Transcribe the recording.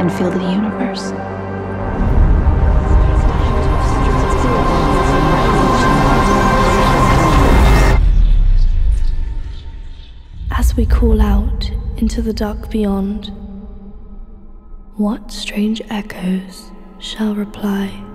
and feel the universe. As we call out into the dark beyond, what strange echoes shall reply?